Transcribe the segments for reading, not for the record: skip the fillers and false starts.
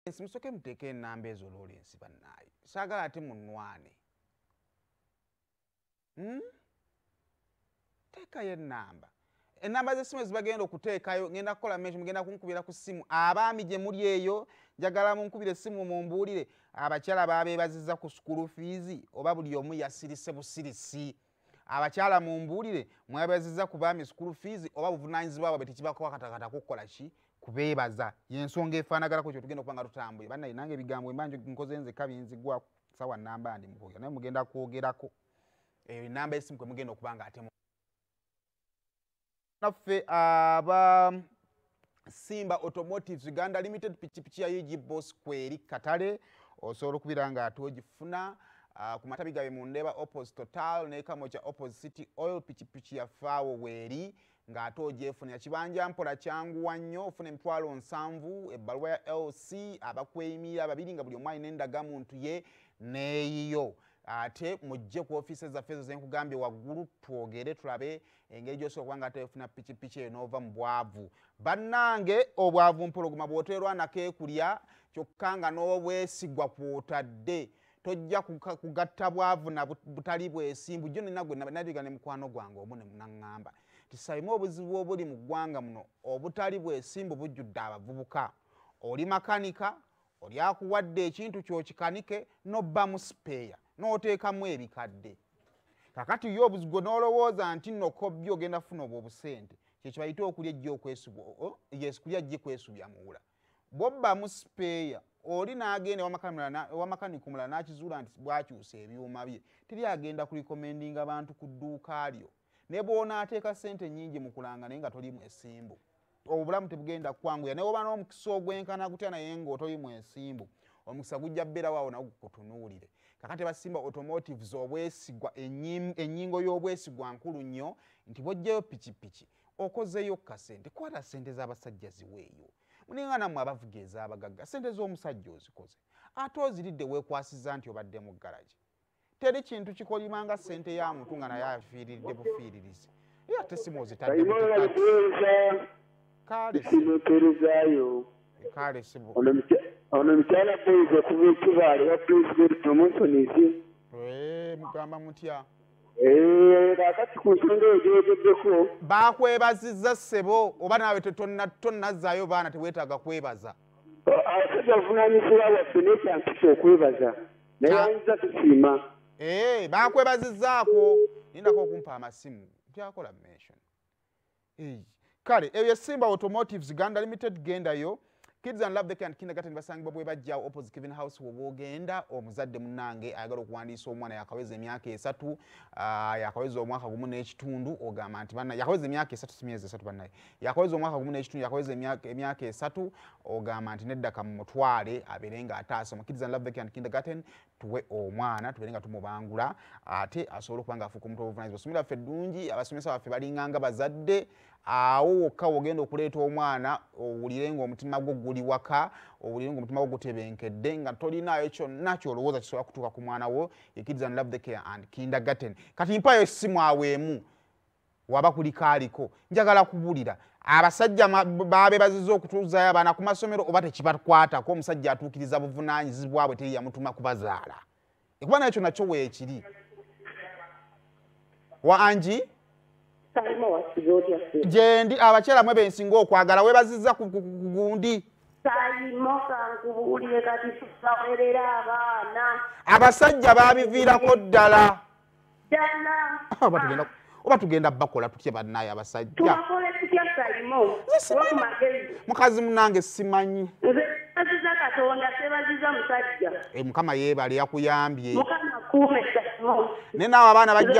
simusoke muteke enamba ezo Lawrence bannaye saagala ate munwane teekayo enamba z'essimu ezibagenda okuteekayo ngenda kukola menshi mugenda kunkubira ku ssimu abaami gye muli eyo njagala munkubira essimu mumbuulire abakyala baabeebazizza ku school fees oba buli omu yasirise busirisi abakyala mumbuulire mwebeezizza ku baami school fees oba buvunaanyizibwa bwabwe tekibakatakata kukola ki kubeebaza y'ensonga efaanagalako kyo tugenda okuba nga tutambule bannaye nange ebigambo embanjo nkoze nzekka binzigwa sawa namba ndi mukwogera naye mugenda kwogerako eyo enamba y'essimu kwe mugenda okuba nga ate naffe aba Simba Automotives Uganda Limited pikipiki ya UG Boss kweri katale osobola okubira nga atogifuna ku matabi gabe mu Ndeba opposite Total ne Kamocha opposite City Oil pikipiki ya faawo weeri nga atojefunira kibanja mpola kyangu nnyo ofuna emitwalo 7 ebbaluwa ya LC abakweyimira babiri nga buli omu alina endagamuntu ye neeyiyo ate mujje ku office zaffe ezo zenkugambye waggulu twogere tulabe engeri gy'osobola okuba nga atefuna pikipiki eyo n'ova mu bwavu bannange obwavu mpologoma bw'oteerwa nakeekulya kyokka nga n'obwesigwa kw'otadde tojja kugatta bwavu na butali bwesimbu jjo nina gwe nabiga ne mukwano gwange omu ne munaŋŋamba tisalimu obuzibu obuli mu ggwanga muno obutali bwesimbu bujjudde abavubuka oli makanika oli akuwadde ekintu kyokikanike n'obba mu sipeeya n'oteekamu ebikadde kakati yo obuzigo n'olowooza nti nokobbi ogenda kufuna obwo obusente kyekyo bayita okulya ejja okwesubya kulya ejja kwesubya muwula bw'obba mu sipeeya oli n'agenda ewamakanika omulala n'akizuula nti bwakyusa ebyuma bye teri agenda kulikomendinga bantu ku dduuka lyo ne bw'onaateeka ssente nnyingi mu kulanga naye nga toli mwesimbu obulamu tebugenda kwanguya ne woba n'omukisa ogwenkana gutya naye ng'otoli mwesimbu omukisa gujja bbeerawo awo nawo gukutunuulire kakati basimba automotives obwesigwa ennyingo y'obwesigwa nkulu nnyo nti bw'ojjayo pikipiki okozeyo kasente kwata ssente z'abasajja ziweeyo muninga nammwe abavuga ez'abagagga ssente z'omusajja ozikoze ate oziridde weekwasizza nti obadde mu ggalagi teri kintu kikolimanga ssente ya muntu nga naye afiiriridde bufiiririzi ye ate simu ozitadde kale sibu ono mukyala boyize kuba ekibaale wa president promotions mugamba mutya kakati ku nsonga eyo gyogeddeko bakwebazizza ssebo oba naawe tonnazzaayo baana teweetaaga kwebaza abasajja bavunaanyizibwa waffe n'ekyampisa okwebaza naye ayinza tusiima bakwebazizzaako nindako okumpa amasimu tyakola mention kale eyo Simba Automotives Uganda Limited gendayo Kids and Love the Can kindergarten basangibwa bwe bajjawo opposite Kevin House wobogenda omuzadde munnange ayagala okuwandiisa omwana yakaweza emyaka 3 yakaweza omwaka gumu n'ekitundu ogamba nti banna yakaweza emyaka 3 simyezi 3 bannaye yakaweza omwaka gumu n'ekitundu yakaweza emyaka 3 ogamba nti neddaka mu mutwale abeerenga ataasoma Kids and Love the Can kindergarten tuwe omwana tubeerenga tumubangula ate asobola okuba nga afuuka omuntu obuvunaanyizibwa somera ffe ddungi abasomesa baffe balinganga bazadde awo wokka wogenda okuleeta omwana owulire ng'omutima gwo guli waka owulire ng'omutima gwo gutebenkedde nga tolinaayo kyonna kyolowooza kisobola kutuuka ku mwana wo ye Kids and Love the Care and Kindergarten kati mpayo essimu aweemu waba kulikaaliko njagala kubulira abasajja baabeebazizza okutuuzaayo abaana ku masomero oba tekibakwatako omusajja atuukiriza buvunaanyizibwa bwe teri yamutuma kubazaala ekuba nayo kyo nakyo weekiri wangi gyendi abakyala mwe bensinga okwagala weebazizza ku gundi abasajja baabiviirako ddala oba tugenda bakola tutya bannaye abasajja mukazi munange simanyi mukama yeebale yakuyambye naye naawe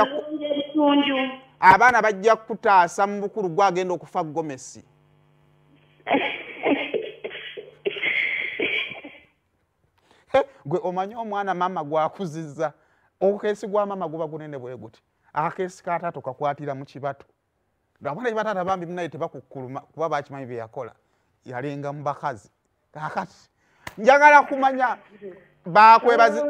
abaana bajja kutaasa mu bukulu gwagenda okufa Gomesi gwe omanyi omwana mama gwakuzizza obukeesi gwa mama guba gunene bwe guti akakeesi ka taata kakwatira mu kibatu abana bataata bambi munaye tebakukkuluma kuba bakimanyi bye yakola yalenga mu bakazi kakati njagala kumanya bakwebazi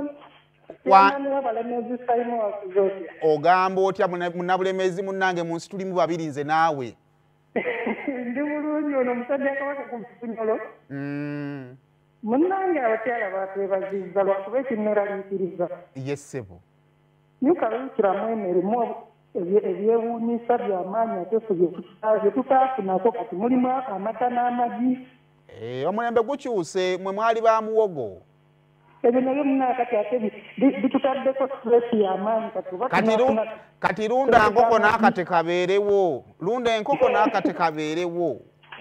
ogamba otya munabulemezi munnange mu nsi tulimu babiri nze naawe ndi bulungi ono musajja kabaka ku Funyolo Munnange abakyala batwebazizza lwakuba ekineraliikiriza. Yesebo. Nyukalukiramu emirimu ebyewuunyisa by'amaanyi ate ffe bye tutaafunako kati mulimu amata n'amagi. Omulembe gukyuse mwe mwali ba muwogo. Ebyo nabyo munaakati ate bitutaddeko stress y'amaanyi kati lunda nkoko n'akate kabeerewo. Lunda enkoko n'akate kabeerewo.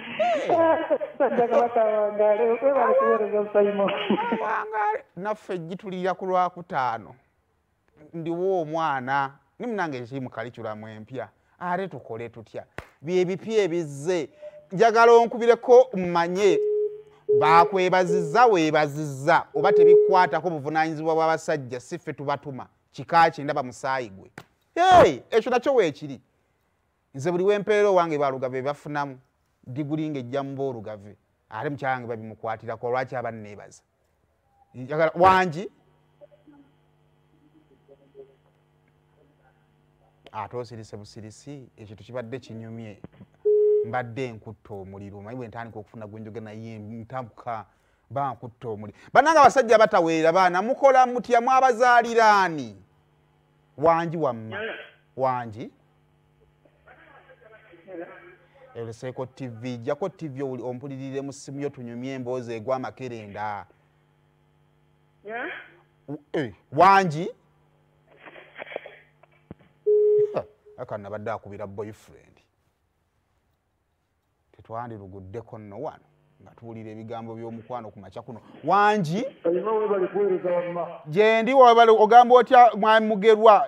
Naffe gitulira ku Lwakutaano. Ndiwo omwana nimunange kimukalikulamu empya ate tukole tutya bye bipya ebizze njagala onkubireko mmanye bakwebazizza weebazizza oba tebikwatako buvunaanyizibwa bw'abasajja si ffe tubatuma kika kye ndaba musaayi gwe ekyo nakyo weekiri nze buli wempeera owange balugave bafunamu diguli ng'ejja mu boolugave ate mukyala wange babimukwatirako lwaki aba nneebaza njagala wangi ate osirise busirisi ekyo tukibadde kinyumye mbadde nkutta omuliro mayi bwe ntandika okufuna gwenjoge naye ntambuka bankutta omuliro bannange abasajja bataweera baana mukola mutya mwabazaaliraani wangi wamma wangi Ereseeko TV jako TV ompulirire mu ssimu yo tunyumye emboozi egw'amakerenda wangi akana badde akubira boyfriend tetwandiruguddeko nno wano nga tuwulira ebigambo by'omukwano ku makya kuno wangi gye ndi ogamba otya mwami Mugerwa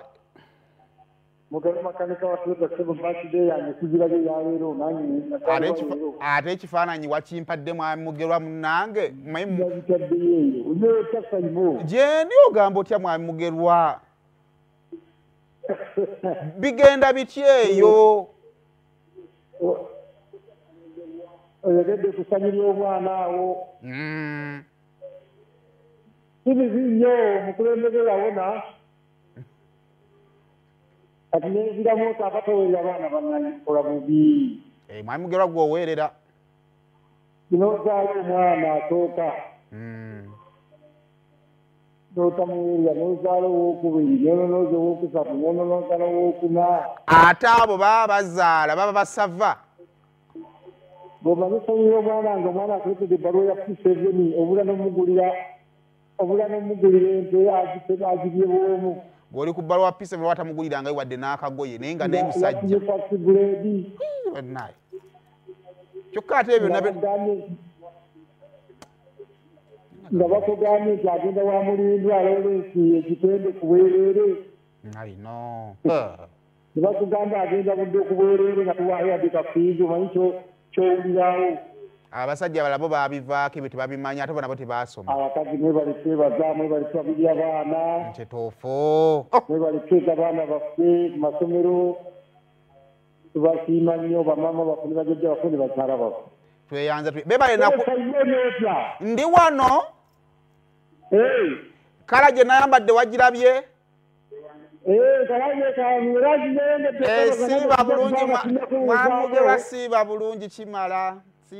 ate ekifaananyi wakimpadde mwami Mugerwa munnange gye ndi ogamba otya mwami Mugerwa bigenda bitya eyo oyogedde kusanyirira omwana awo kibizi nnyo omukulembeze yawona kati nenziramu oti abatowerera abaana bannanyikola bubi mwami Mugerwa gweoweerera kinozaala omwana asooka notamuweerera nozaala owokubiri nononoza owokusatu nononoza n'owokuna ate abo baba bazaala baba basava bw'omanyisanira omwana nga omwana akuletedde ebbaluwa ya P7 obula n'omugulira ente agirye bw'omu bw'oli ku bbaluwa P7 watamuguliranga wadde n'akagoye naye nga n'emusajja kyokka ate ebyo nga bakugambye nti agenda wa mulindwa Lawrence ekitende ku bwereere ne bakugamba agenda budde ku bwereere nga tuwaayo yadde kafiizi omanyi kyowulirawo abasajja abalabo babivaako ebyo tebabimanya ate bonabo tebaasoma abakazi mwebale twebaza mwebale twabiri abaana nkyetuufu mwebale tweza abaana baffe ku masomero tubasiima nnyo bamama baffe ne bajjajja baffe ne bakyala baffe tweyanza bebale ndi wano kala gye nayambadde wagirabye siiba bulungi mwami Mugerwa siiba bulungi kimala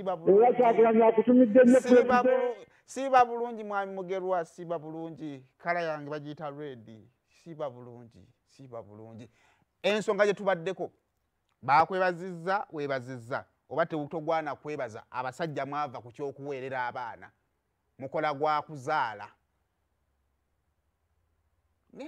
siiba bulungi mwami Mugerwa siiba bulungi kala yange bagiyita red siiba bulungi ensonga gye tubaddeko bakwebazizza weebazizza oba togwana kwebaza abasajja mwava ku kyokuweerera abaana mukola gwa kuzaala ne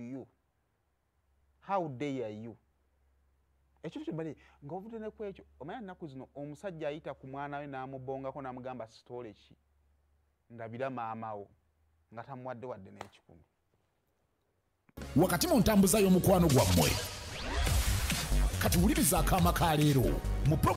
how dare you ekyo kyebali ng'ovudde ne kwekyo omanya nnaku zino omusajja ayita ku mwana we n'amubongako n'amugamba sitole ki ndabira maamawo nga tamuwadde wadde n'ekikumi wakati mu ntambuza y'omukwano gwammwe kati wuliriza akaama ka leero